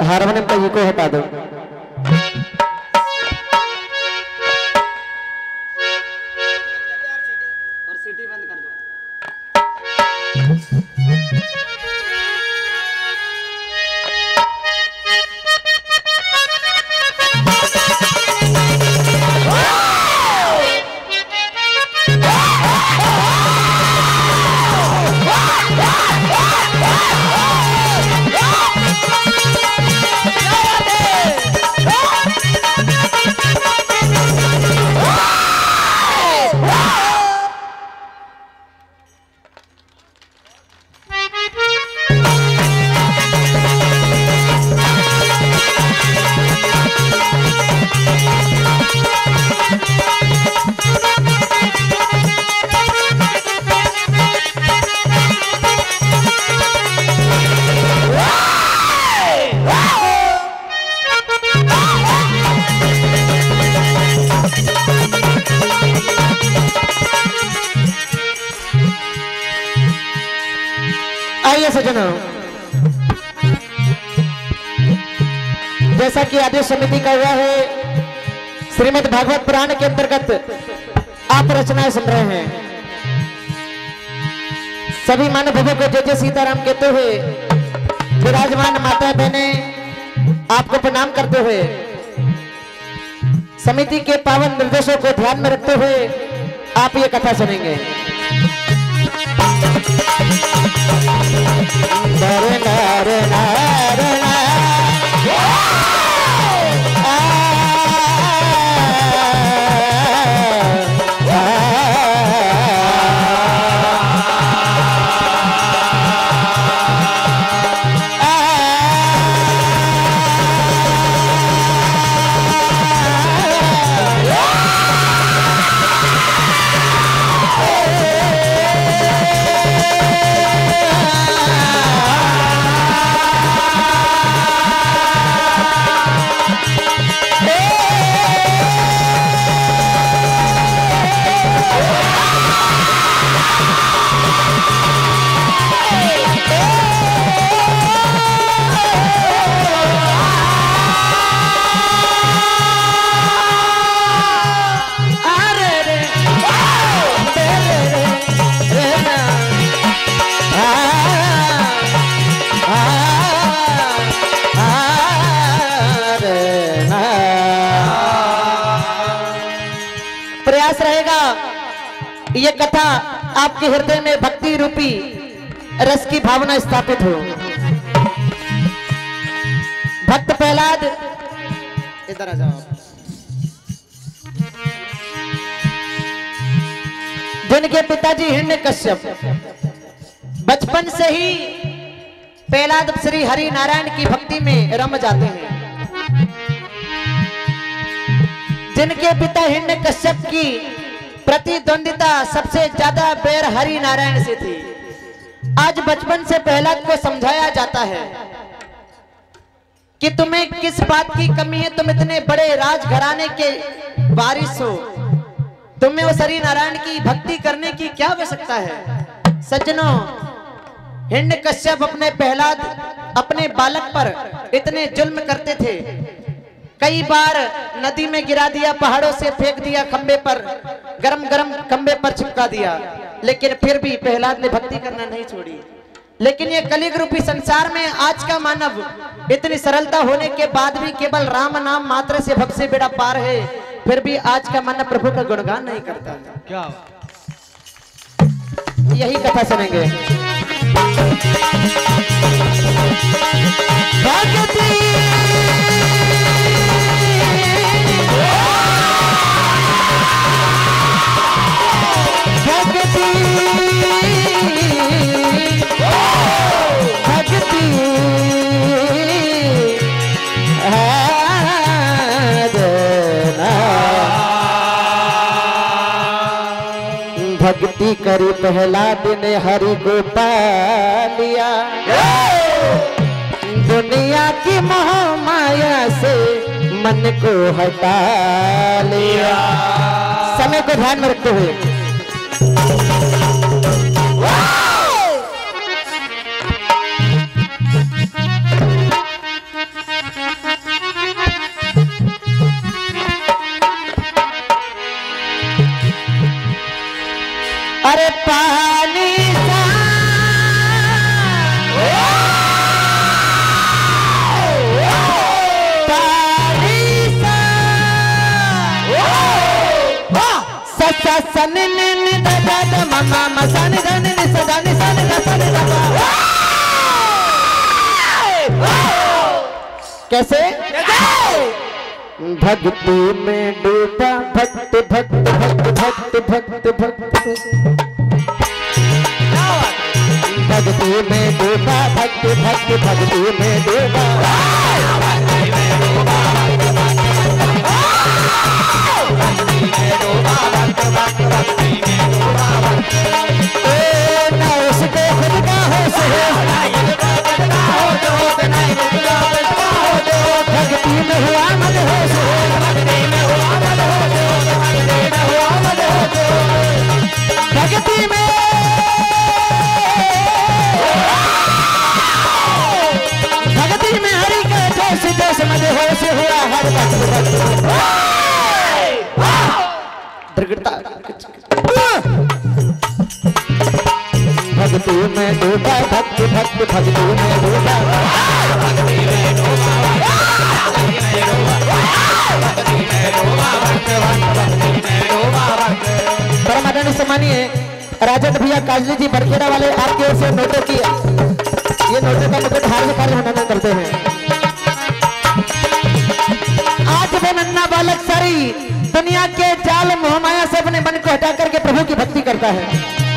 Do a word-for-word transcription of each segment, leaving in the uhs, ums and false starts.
Harmonium का eco हटा दो। और सीटी बंद कर दो। आइए सज्जनों, जैसा कि आदेश समिति का हुआ है, श्रीमद् भागवत पुराण के अंतर्गत आप रचनाएं सुन रहे हैं। सभी महानुभावों को जय जय सीताराम कहते हुए, विराजमान माता बहने आपको प्रणाम करते हुए, समिति के पावन निर्देशों को ध्यान में रखते हुए आप ये कथा सुनेंगे। प्रयास रहेगा ये कथा आपके हृदय में भक्ति रूपी रस की भावना स्थापित हो। भक्त प्रहलाद, इधर आ जाओ। जिनके पिताजी हिरण्यकश्यप बचपन से ही प्रहलाद श्री हरि नारायण की भक्ति में रम जाते हैं। जिनके पिता हिरण्यकश्यप की प्रतिद्वंदिता सबसे ज्यादा बैर हरि नारायण से थी, आज बचपन से प्रहलाद को समझाया जाता है कि तुम्हें किस बात की कमी है, तुम इतने बड़े राजघराने के वारिस हो, तुम्हें उस हरि नारायण की भक्ति करने की क्या आवश्यकता है। सज्जनों, हिरण्यकश्यप अपने प्रहलाद अपने बालक पर इतने जुल्म करते थे, कई बार नदी में गिरा दिया, पहाड़ों से फेंक दिया, खंबे पर गरम गरम खंबे पर चिपका दिया, लेकिन फिर भी प्रहलाद ने भक्ति करना नहीं छोड़ी। लेकिन ये कलियुग रूपी संसार में आज का मानव इतनी सरलता होने के बाद भी केवल राम नाम मात्र से भक्त से बेड़ा पार है, फिर भी आज का मानव प्रभु का गुणगान नहीं करता। क्या यही कथा सुनेंगे। भक्ति भक्ति करी प्रहलाद ने हरि को पा लिया, दुनिया की मोह माया से मन को हटा लिया। समय को ध्यान में रखते हुए सन नि नि द द द म म म स नि ध नि नि स ध नि स नि ध स नि ध प। कैसे भक्ति में डूबा भक्त भक्त भक्त भक्त भक्त भक्त भक्ति में डूबा भक्त भक्त भक्ति में डूबा ना उसको खुद का होश है भक्ति में हुआ मत होश भक्ति में भक्ति में हरि का जोश जोश मत होश हुआ हर वक्त भक्ति में डूबा भक्ति भक्ति भक्ति में डूबा परमानंद सम्मानिए राजन भैया काजली जी बरखेड़ा वाले आपकी ओर से नोटों की ये नोटों का मुकुट हार निकाल हनन करते हैं। आज वो नन्हा बालक सारी दुनिया के जाल मोहमाया से अपने मन को हटा करके प्रभु की भक्ति करता है।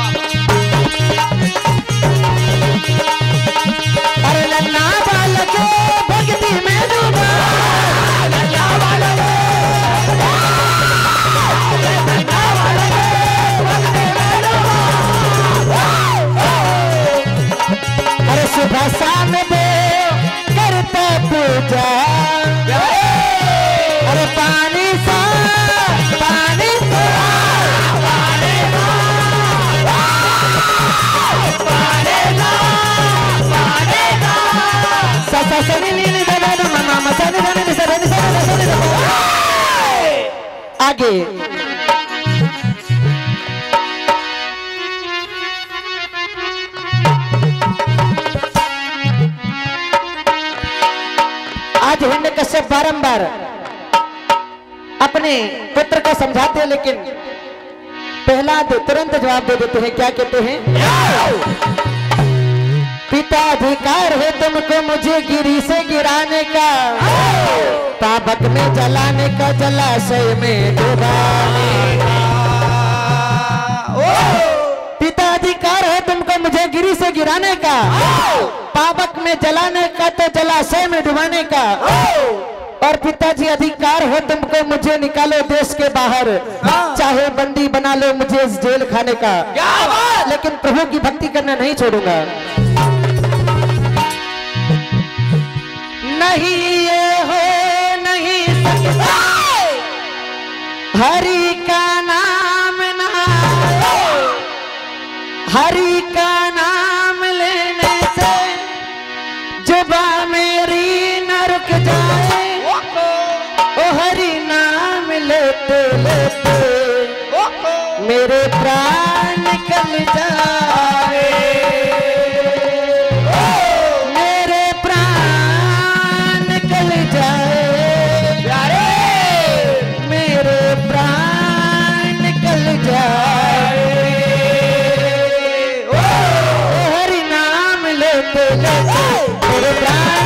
अरे नन्हा बालक भक्ति में डूबा नन्हा बालक नन्हा बालक भक्ति में डूबा। अरे सुबह शाम दे करता पूजा अरे पानी सा पानी सा पानी सा पानी सा पानी सा सा सा सनी नीनी दादा दा मामा मसानी दानी सा दानी सा सा सा आगे आज हिरण्यकश्यप बारंबार अपने पुत्र को समझाते हैं लेकिन प्रहलाद तुरंत जवाब दे देते हैं। क्या कहते हैं पिता अधिकार है तुमको मुझे गिरी से गिराने का पावक में जलाने का जलाशय में डुबाने का। पिता अधिकार है तुमको मुझे गिरी से गिराने का पावक में जलाने का तो जलाशय में डुबाने का। और पिताजी अधिकार हो तुमको मुझे निकालो देश के बाहर चाहे बंदी बना लो मुझे इस जेल खाने का लेकिन प्रभु की भक्ति करना नहीं छोड़ूंगा। नहीं ये हो नहीं सकता हरि का नाम ना हरि का नाम लेने से जुबा मेरी न रुक जाए ओ हरि नाम लेते लेते मेरे प्राण निकल जाए मेरे प्राण निकल जाए मेरे प्राण निकल जाए ओ हरि नाम लेते लेते मेरे प्राण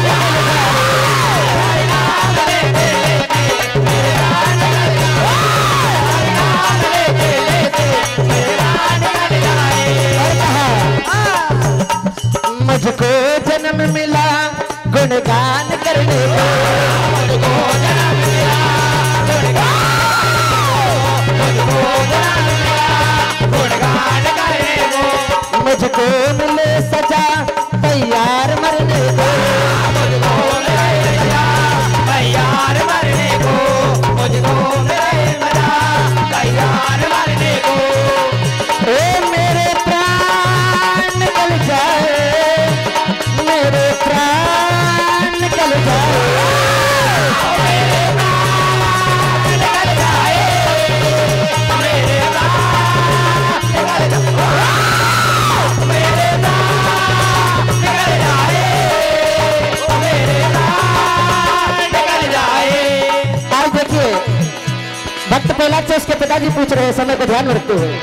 निकल जाए पिताजी पूछ रहे हैं समय को ध्यान में रखते हुए।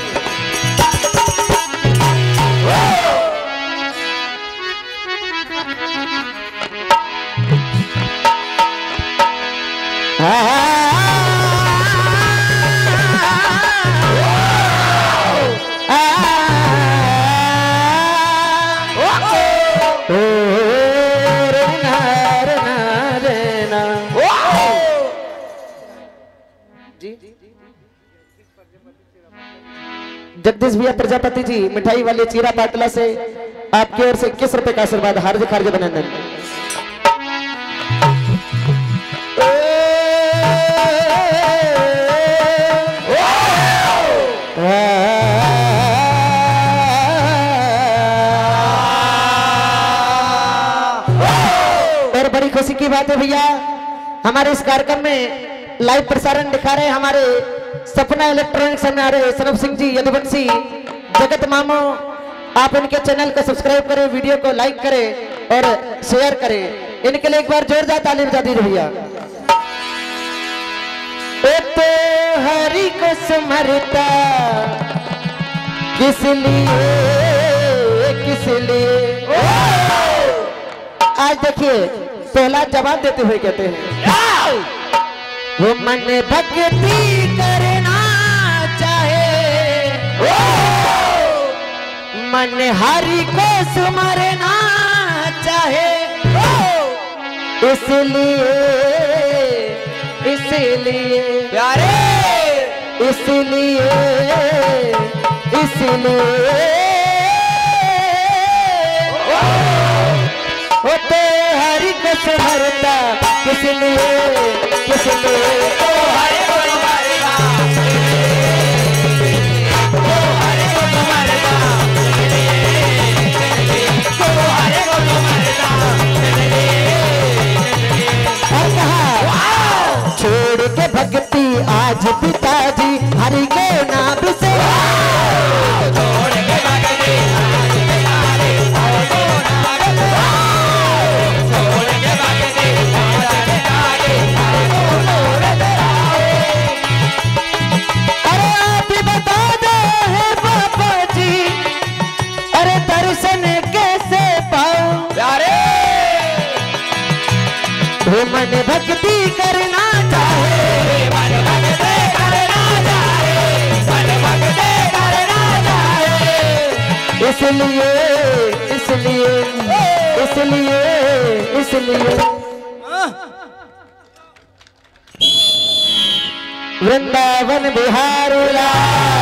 जगदीश भैया प्रजापति जी मिठाई वाले चीरा पाटला से आपकी ओर से इक्कीस रुपए का आशीर्वाद, हार्दिक हार्दिक अभिनंदन। और बड़ी खुशी की बात है भैया, हमारे इस कार्यक्रम में लाइव प्रसारण दिखा रहे हमारे सपना इलेक्ट्रॉनिक्स में आ रहे सनम सिंह जी यदुवंशी जगत मामो। आप इनके चैनल को सब्सक्राइब करें, वीडियो को लाइक करें और शेयर करें। इनके लिए एक बार जोरदार ताली बजा दीजिए भैया। ओ तो हरि को स्मरता किस लिए किस लिए, आज देखिए पहला जवाब देते हुए कहते हैं, वो मन भक्ति करना चाहे, मन हरि को सुमरना चाहे, इसलिए इसलिए प्यारे इसलिए इसलिए होते हरि को सुमरता किस लिए किस लिए ओ हरि को सुमरता ओ हरि को सुमरता ओ हरि को सुमरता। और कहा छोड़ के भक्ति आज पिताजी हरि के नाम से, छोड़ के भक्ति आज पिताजी हरि के नाम से, छोड़ के भक्ति आज पिताजी हरि को नूर दिलाए। अरे आप बता दो है बाबा जी, अरे दर्शन कैसे पाऊं प्यारे, वो मन भक्ति करना चाहे, मन भक्ति करना चाहे, मन भक्ति करना चाहे, इसलिए इसलिए इसलिए इसलिए वृंदावन बिहारी लाल